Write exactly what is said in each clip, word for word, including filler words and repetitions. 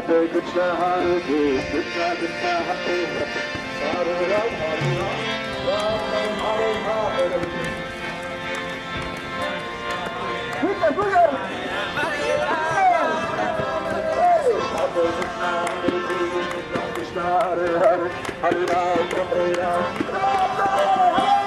Krishna, Hare Krishna, Krishna Hare Hare, Hare Ram, Hare Ram, Ram Ram, Hare Hare. Krishna, Krishna, Krishna, Hare Hare, Hare Ram, Hare Ram, Ram Ram, Hare Hare.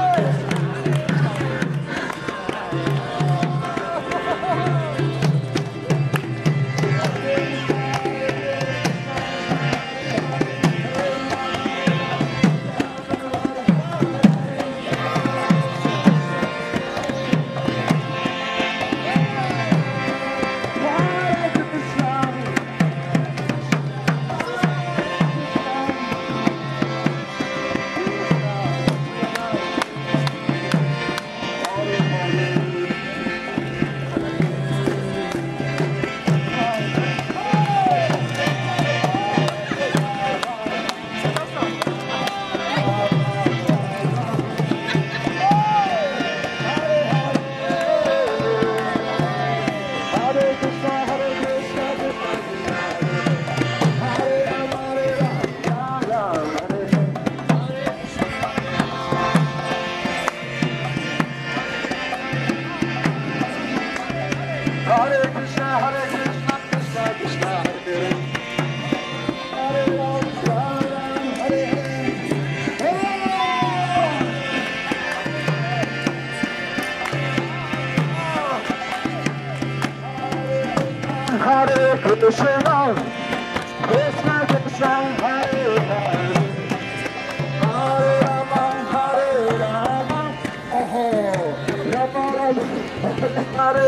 Hare Krishna, Hare Krishna, Krishna Krishna, Hare Hare, Hare Ram, Ram Ram, Hare Hare, Hare Krishna, Krishna Krishna, Hare Hare, Hare Rama, Hare Rama, oh, Rama Rama, Hare.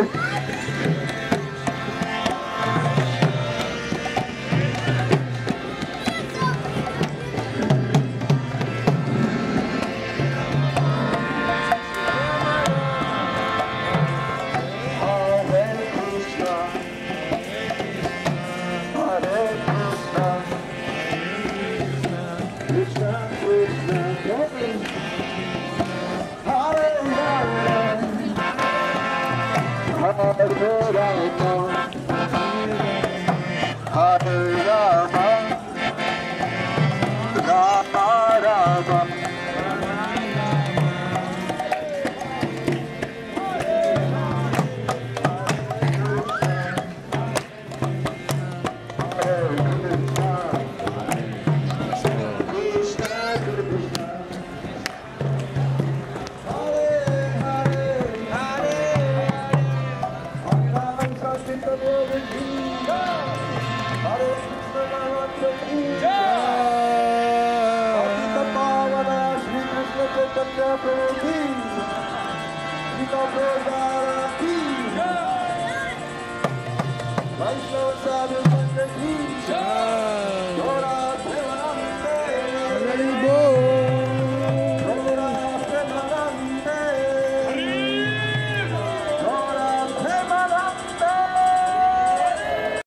Hare Rama, Rama Rama, Krishna,